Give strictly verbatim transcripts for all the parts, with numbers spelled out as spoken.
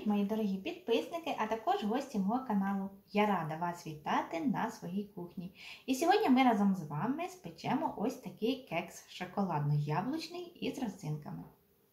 Привіт, мої дорогі підписники, а також гості мого каналу. Я рада вас вітати на своїй кухні. І сьогодні ми разом з вами спечемо ось такий кекс шоколадно-яблучний із родзинками.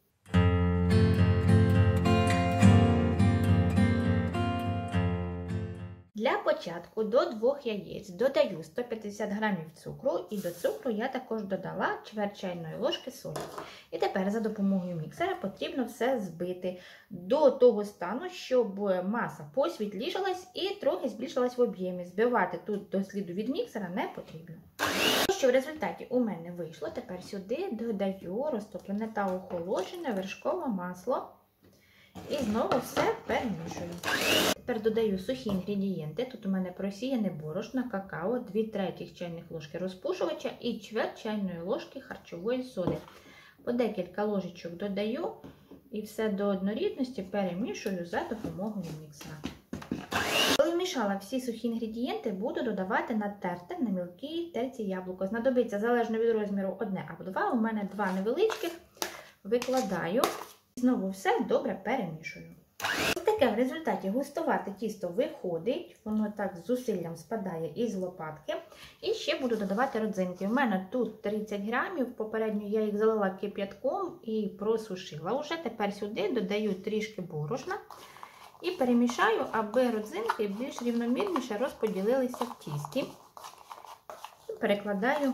Для початку до двох яєць додаю сто п'ятдесят грамів цукру, і до цукру я також додала чверть чайної ложки солі. І тепер за допомогою міксера потрібно все збити до того стану, щоб маса посвітлішалась і трохи збільшилась в об'ємі. Збивати тут до сліду від міксера не потрібно. Що в результаті у мене вийшло, тепер сюди додаю розтоплене та охолоджене вершкове масло. І знову все перемішую. Тепер додаю сухі інгредієнти. Тут у мене просіяне борошно, какао, дві третіх чайних ложки розпушувача і чверть чайної ложки харчової соди. По декілька ложечок додаю і все до однорідності перемішую за допомогою міксера. Коли вмішала всі сухі інгредієнти, буду додавати натерте на мілкій терці яблуко. Знадобиться залежно від розміру одне або два. У мене два невеличких. Викладаю. Знову все добре перемішую. Ось таке в результаті густувате тісто виходить, воно так з зусиллям спадає із лопатки. І ще буду додавати родзинки. У мене тут тридцять грамів, попередньо я їх залила кип'ятком і просушила вже. Тепер сюди додаю трішки борошна і перемішаю, аби родзинки більш рівномірніше розподілилися в тісті. І перекладаю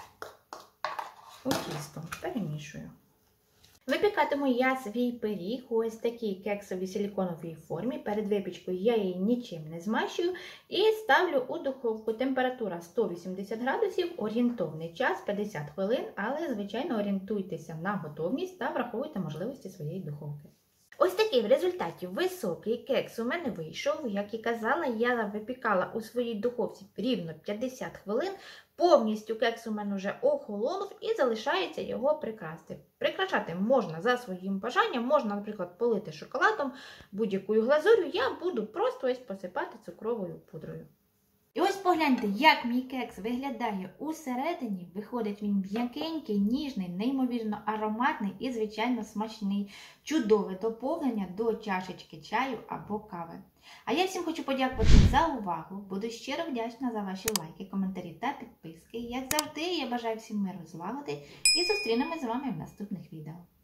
у тісто, перемішую. Випікатиму я свій пиріг у ось такій кексовій силіконовій формі. Перед випічкою я її нічим не змащую і ставлю у духовку. Температура сто вісімдесят градусів, орієнтовний час п'ятдесят хвилин, але, звичайно, орієнтуйтеся на готовність та враховуйте можливості своєї духовки. Ось такий в результаті високий кекс у мене вийшов. Як і казала, я випікала у своїй духовці рівно п'ятдесят хвилин. Повністю кекс у мене вже охолонув і залишається його прикрасти. Прикрашати можна за своїм бажанням, можна, наприклад, полити шоколадом, будь-якою глазур'ю. Я буду просто ось посипати цукровою пудрою. І ось погляньте, як мій кекс виглядає усередині. Виходить він м'якенький, ніжний, неймовірно ароматний і, звичайно, смачний. Чудове доповнення до чашечки чаю або кави. А я всім хочу подякувати за увагу. Буду щиро вдячна за ваші лайки, коментарі та підписки. Як завжди, я бажаю всім миру, злагоди і зустрінемось з вами в наступних відео.